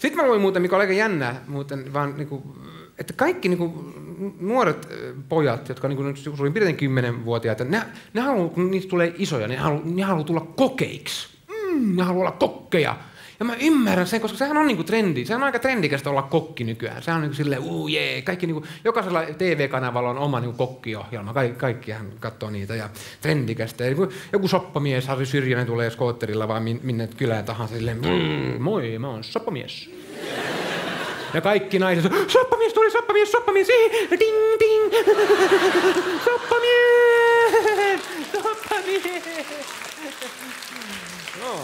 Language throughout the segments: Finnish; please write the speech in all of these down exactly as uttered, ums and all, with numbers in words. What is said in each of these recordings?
Sitten mä luin muuten, mikä oli aika jännä, muuten, vaan niinku, että kaikki niinku, nuoret pojat, jotka niinku, suurin piirtein kymmenvuotiaita, ne, ne haluaa, kun niistä tulee isoja, ne haluaa, ne haluaa tulla kokeiksi. Mm, ne haluaa olla kokkeja. Ja mä ymmärrän sen, koska sehän on niinku trendi. Sehän on aika trendikästä olla kokki nykyään. Sehän on niinku silleen, uu jee, kaikki niinku, jokaisella T V-kanavalla on oma niinku kokkiohjelma. Kaik, kaikkihan katsoo niitä ja trendikästä. Ja joku, joku soppamies, Harri Syrjänen tulee skootterilla vaan minne kylään tahansa silleen, mmm, moi, mä oon soppamies. Ja kaikki naiset, soppamies tuli, soppamies, soppamies, ding, ding, soppamies, soppamies. No.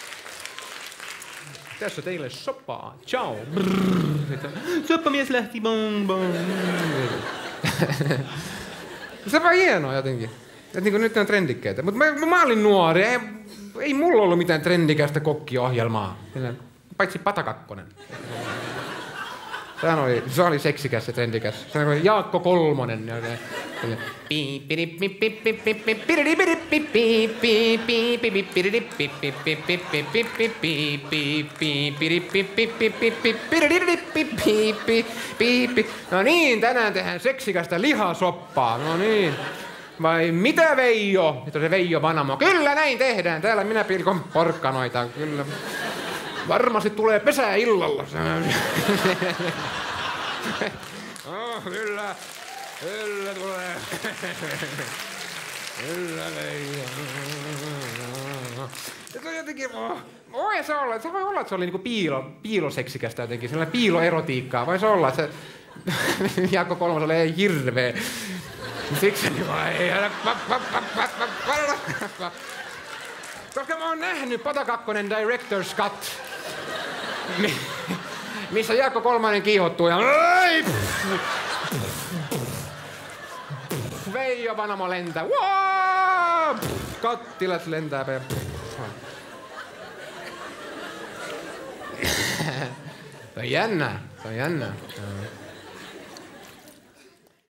Tässä teille soppaa. Ciao. Brrr. Soppamies lähti, bong, bong. Se on vaan hienoa jotenkin. Et niin nyt ne on trendikkeitä. Mutta mä, mä olin nuori. Ei, ei mulla ollut mitään trendikästä kokkiohjelmaa. Paitsi Patakakkonen. Sehän oli, se oli seksikäs ja trendikäs. Se oli Jaakko Kolmonen. No niin, tänään tehdään seksikästä lihasoppaa. No niin. Vai mitä Veijo? Nyt on se Veijo Vanamo. Kyllä näin tehdään. Täällä minä pilkon porkkanoita. Kyllä. Varmasti tulee pesää illalla. Oh, kyllä. Kyllä tulee. Kyllä Veijo. Se on jotenkin... Voi se olla. Se voi olla, että se oli niinku piilo, piiloseksikästä jotenkin. Sellainen piiloerotiikkaa. Voi se olla, että se... Jaakko Kolmoselle ei hirveä. Siksi niin vaan ei... Koska mä oon nähnyt Patakakkonen Director's Cut, missä Jaakko Kolmonen kiihottuu ja... Veijo Vanamo lentää. Kattilat lentää. Se on jännää. Se on jännää.